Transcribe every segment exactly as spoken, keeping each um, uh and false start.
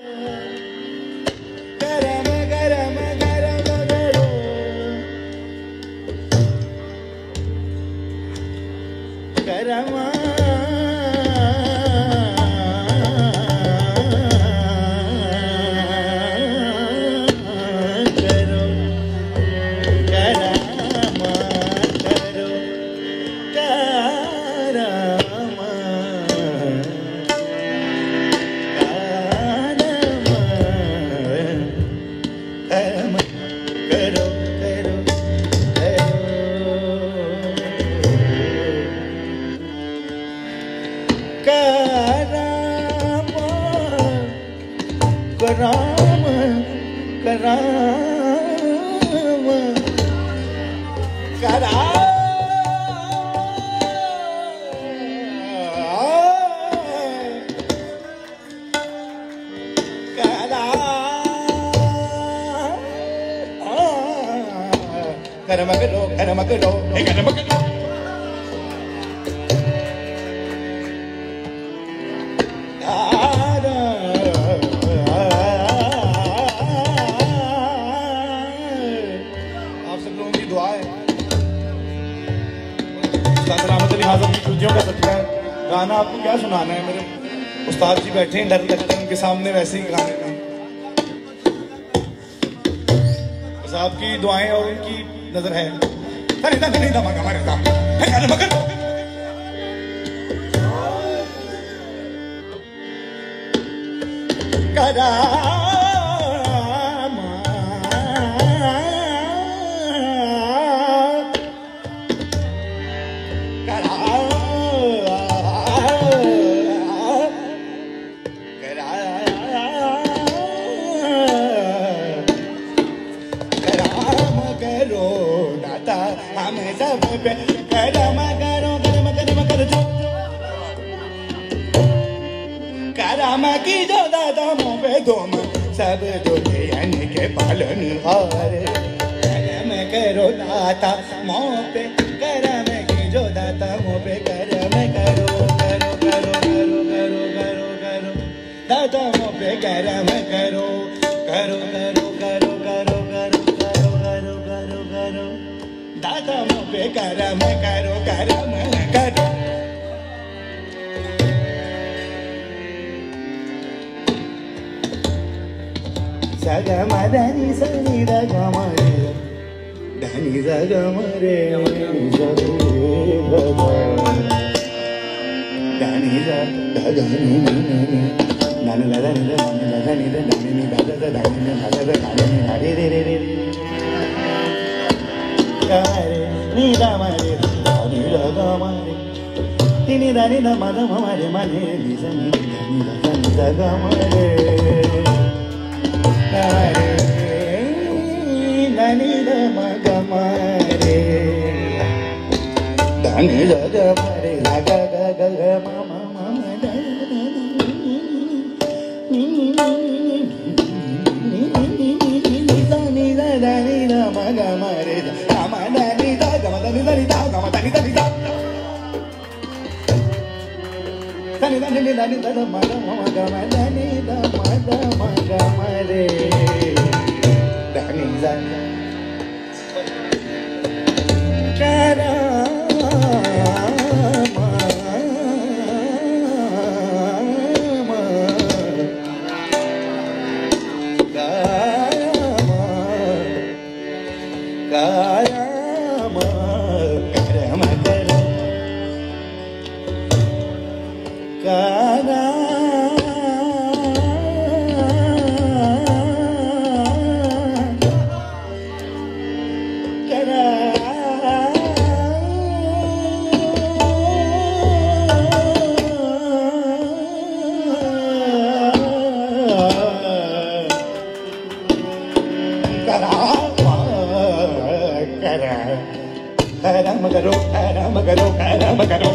गरम गरम गरम करो गरम कराम कराम कराम करम करो करम करो करम करो का सत्कार गाना आपको क्या सुनाना है। मेरे उस्ताद जी बैठे हैं, डर लगता है उनके सामने वैसे ही गाने का। बस आपकी दुआएं और उनकी नजर है। अरे ना नहीं दमा हमारे साथ है गाना मगर करा हम सब पे करम करो करम करम कर जो करम की जो दादा मुँह पे धोम सब दुल्हन के पालन हार करम करो दाता मुँह पे करम की जो दाता मुँह पे करम करो करो करो करो करो करो करो दाता मुँह पे करम करो करो करो करो करो करो करो करो करो करो दादा मुँह पे करम करो करम करो सगम धनी सनी दगम रे धनी सगम रे धनी धनी नन लधनी धनी लधनी धनी दादा धनी दादा धनी हरे रे रे रे गारे नीदा मारे दानी लगा मारे तिनी दानी दा मदा मारे माने निसनी दानी दानी लगा मारे गारे दानी दा मगा मारे दानी लगा मारे लगा लगा मामा मामा दानी दानी दा मगा मारे Dani da gama dani dani da gama dani dani da dani dani dani da ma da ma gama dani da ma da ma gama re dani da kara ma ma kara Karam karo, karam karo, karam karo.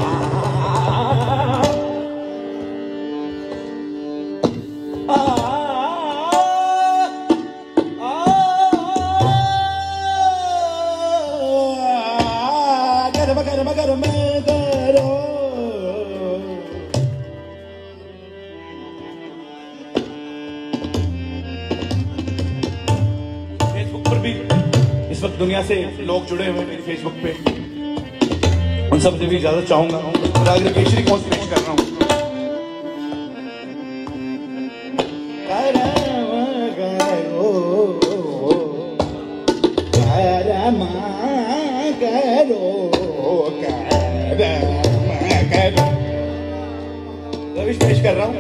Ah पर भी इस वक्त दुनिया से लोग जुड़े हुए हैं मेरी फेसबुक पे, उन सब से भी इजाजत चाहूंगा। राग केशरी कौन पेश कर रहा हूँ। रविश पेश कर रहा हूँ।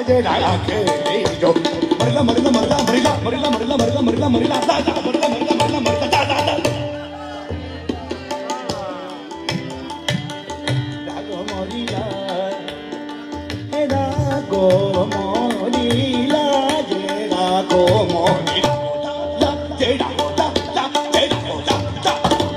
जेड़ा आखरी जो मरला मरला मरला मरला मरला मरला मरला मरला मरला दा दा मरला मरला मरला मरला दा दा दा दागो मोरीला हे दागो मोरीला जेड़ा गो मोरीला ला जेड़ा दा दा जेड़ा दा दा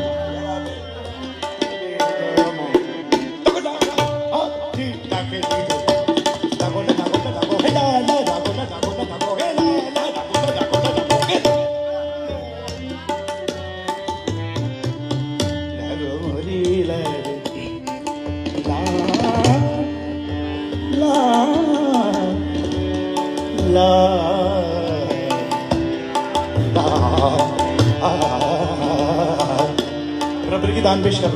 रबर की दान पेश कर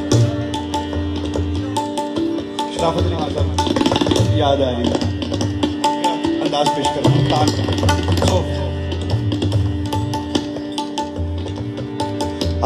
शराफत अली खान साहब याद आ रही है अंदाज पेश कर दान सो आ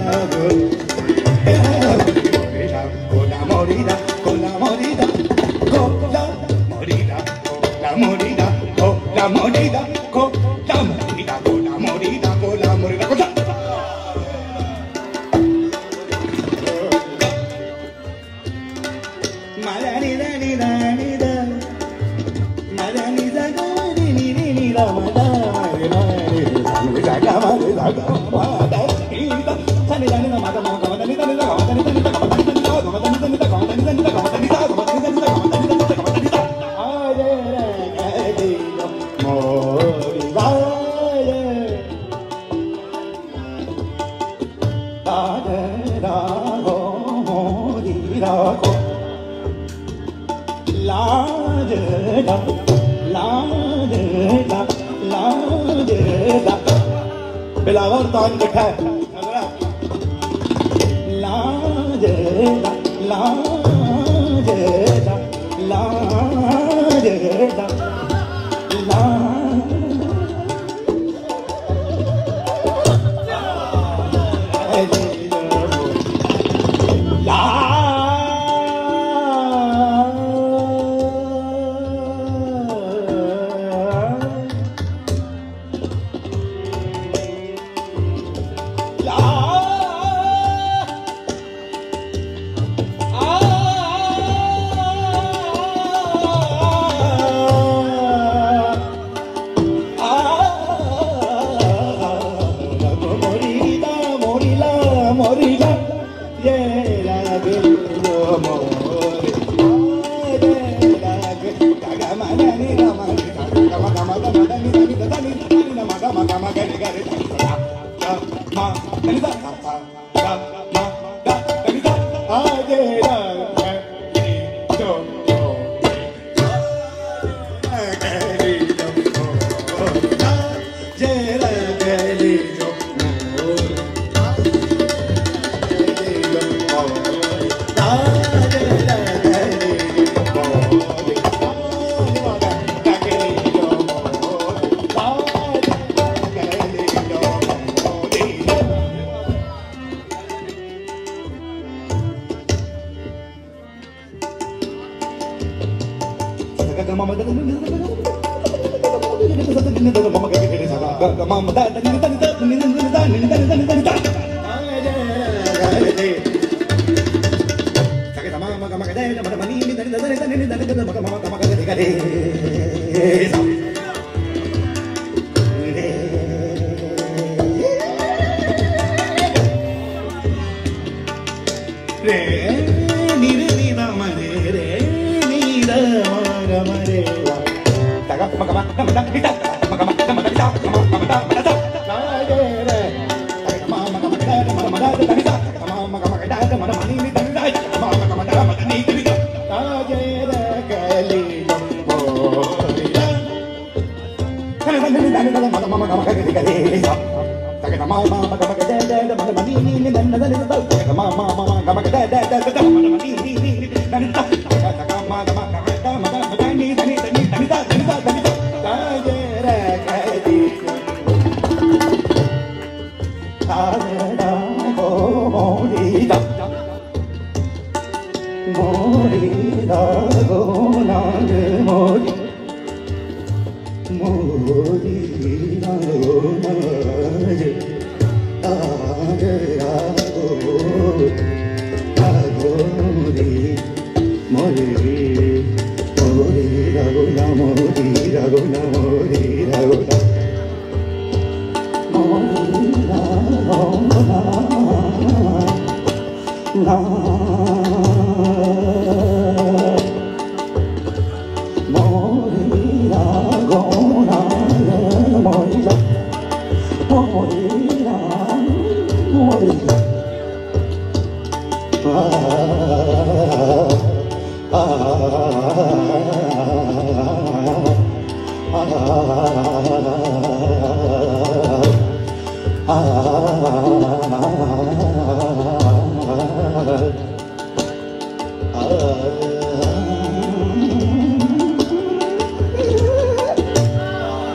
morida, con la morida, con la morida, con la morida, con la morida, con la morida, con la morida, con la morida, con la Madanida, nida, nida, Madanida, nida, nida, बिलावर तान बैठा है लाज लाज लाज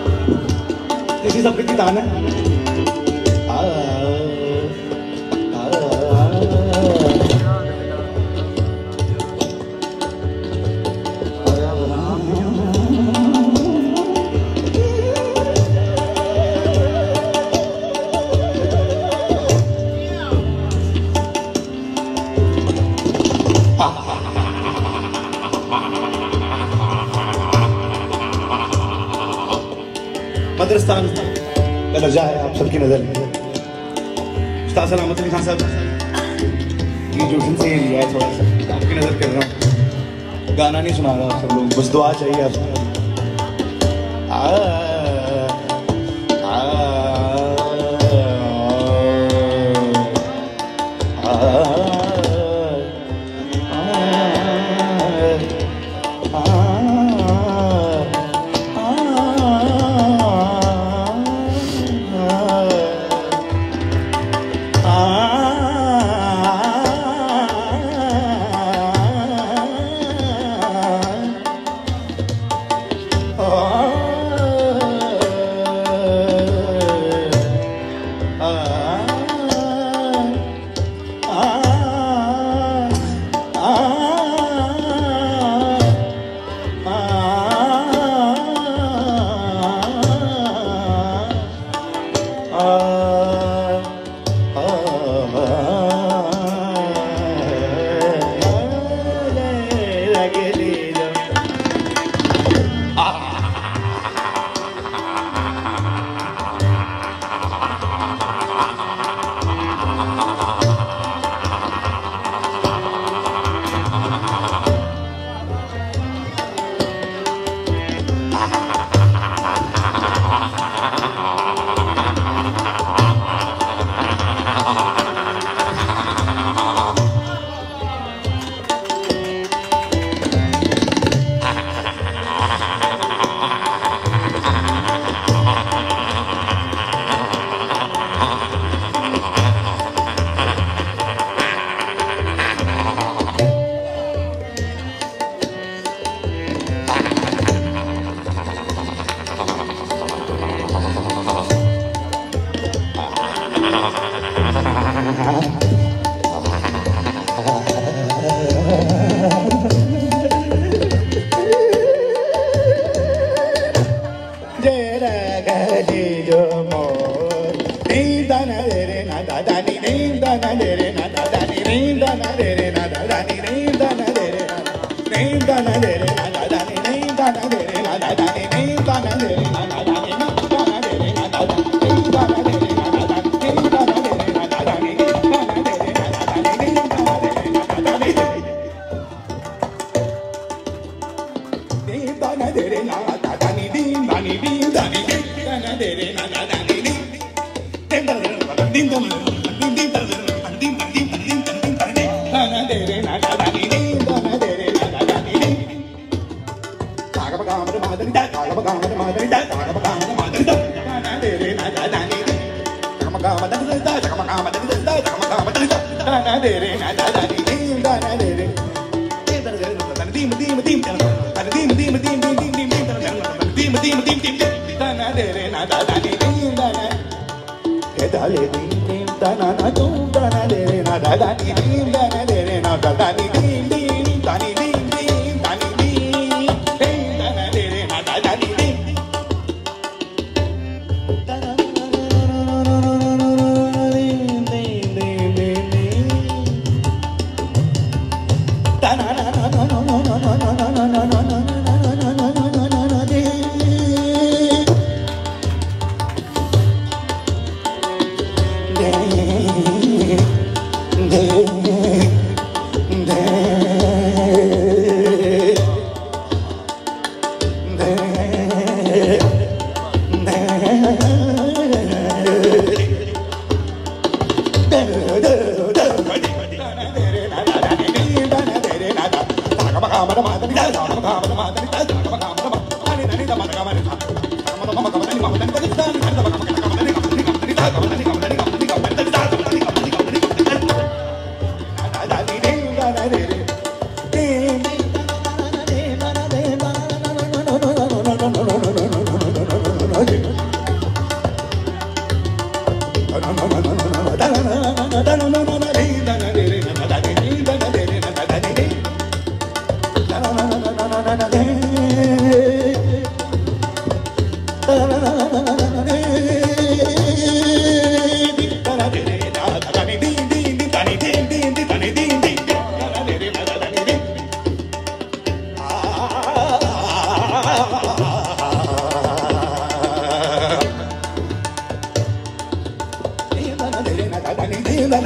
सब कितनी दान है मदरस्तान का दर्जा है आप सबकी नजर में। उस्ताद सलामत अली खान साहब ये ट्यूशन से लिया है, थोड़ा सा आपकी नजर कर रहा हूँ, गाना नहीं सुना रहा सब लोग, बस दुआ चाहिए आपको। आ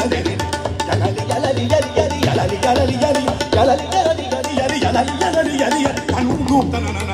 ले रे यालाली यालाली याली याली यालाली यालाली याली यालाली यालाली याली यालाली यालाली याली याली